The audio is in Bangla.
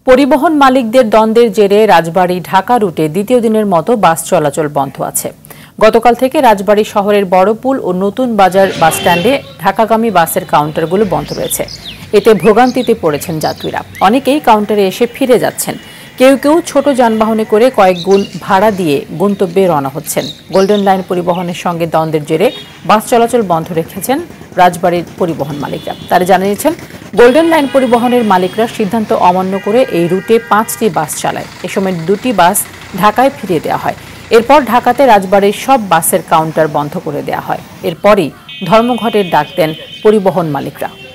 পরিবহন মালিকদের দ্বন্দ্বের জেরে রাজবাড়ী ঢাকা রুটে দ্বিতীয় দিনের মতো বাস চলাচল বন্ধ আছে। গতকাল থেকে রাজবাড়ী শহরের বড়পুল ও নতুন বাজার বাসস্ট্যান্ডে ঢাকাগামী বাসের কাউন্টারগুলো বন্ধ রয়েছে। এতে ভোগান্তিতে পড়েছেন যাত্রীরা। অনেকেই কাউন্টারে এসে ফিরে যাচ্ছেন। কেউ কেউ ছোট যানবাহনে করে কয়েক গুণ ভাড়া দিয়ে গন্তব্যে রওনা হচ্ছেন। গোল্ডেন লাইন পরিবহনের সঙ্গে দ্বন্দ্বের জেরে বাস চলাচল বন্ধ রেখেছেন রাজবাড়ীর পরিবহন মালিকরা। তারা জানিয়েছেন, গোল্ডেন লাইন পরিবহনের মালিকরা সিদ্ধান্ত অমান্য করে এই রুটে 5টি বাস চালায়। এ সময় 2টি বাস ঢাকায় ফিরিয়ে দেওয়া হয়। এরপর ঢাকাতে রাজবাড়ীর সব বাসের কাউন্টার বন্ধ করে দেওয়া হয়। এরপরই ধর্মঘটের ডাক দেন পরিবহন মালিকরা।